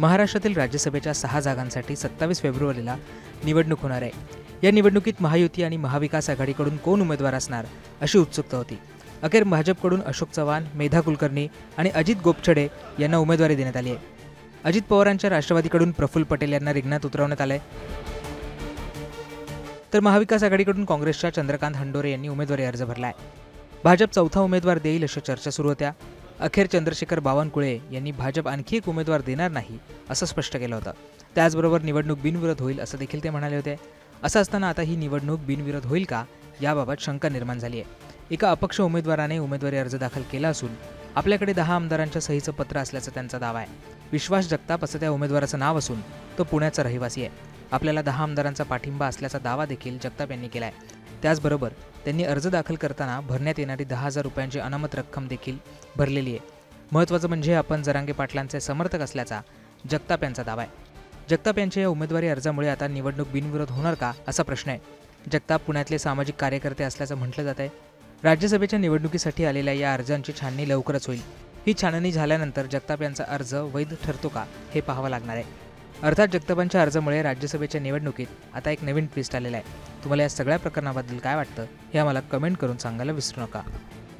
महाराष्ट्रातील राज्यसभेच्या 6 जागांसाठी 27 फेब्रुवारीला निवडणूक होणार आहे। या निवडणुकीत महायुती आणि महाविकास आघाडीकडून कोण उमेदवार असणार अशी उत्सुकता होती। अखेर भाजपकडून अशोक चव्हाण, मेधा कुलकर्णी आणि अजित गोपछडे यांना उमेदवारी देण्यात आली आहे। अजित पवारांच्या राष्ट्रवादीकडून प्रफुल्ल पटेल यांना रिंगणात उतरवण्यात आले, तर महाविकास आघाडीकडून काँग्रेसच्या चंद्रकांत हंडोरे यांनी उमेदवारी अर्ज भरलाय। भाजप चौथा उमेदवार देईल अशा चर्चा सुरू होत्या। अखेर चंद्रशेखर बावनकुळे यांनी भाजप आणखी एक उमेदवार देणार नाही असं स्पष्ट केलं होतं। त्याचबरोबर निवडणूक बिनविरोध होईल असं देखील ते म्हणाले होते। असं असताना आता ही निवडणूक बिनविरोध होईल का याबाबत शंका निर्माण झाली आहे। एका अपक्ष उमेदवाराने उमेदवारी अर्ज दाखल केला असून आपल्याकडे 10 आमदारांच्या सहीचं पत्र असल्याचा त्यांचा दावा आहे। विश्वास जगताप असं त्या उमेदवाराचं नाव असून तो पुण्याचा रहिवासी आहे। आपल्याला 10 आमदारांचा पाठिंबा असल्याचा दावा देखील जगताप यांनी केला आहे। त्याचबरोबर त्यांनी अर्ज दाखल करताना भरण्यात येणारी 10,000 रुपयांची अनामत रक्कम देखील भरलेली आहे। महत्त्वाचं म्हणजे आपण जरांगे पाटलांचे समर्थक असल्याचा जगताप यांचा दावा आहे। जगताप यांच्या या उमेदवारी अर्जामुळे आता निवडणूक बिनविरोध होणार का असा प्रश्न आहे। जगताप पुण्यातले सामाजिक कार्यकर्ते असल्याचं म्हटलं जात आहे। राज्यसभेच्या निवडणुकीसाठी आलेल्या या अर्जांची छाननी लवकरच होईल। ही छाननी झाल्यानंतर जगताप यांचा अर्ज वैध ठरतो का हे पाहावं लागणार आहे। अर्थात जगतापांच्या अर्जामुळे राज्यसभेच्या निवडणुकीत आता एक नवीन ट्विस्ट आलेला आहे। तुम्हाला या सगळ्या प्रकरणाबद्दल काय वाटतं हे आम्हाला कमेंट करून सांगायला विसरू नका।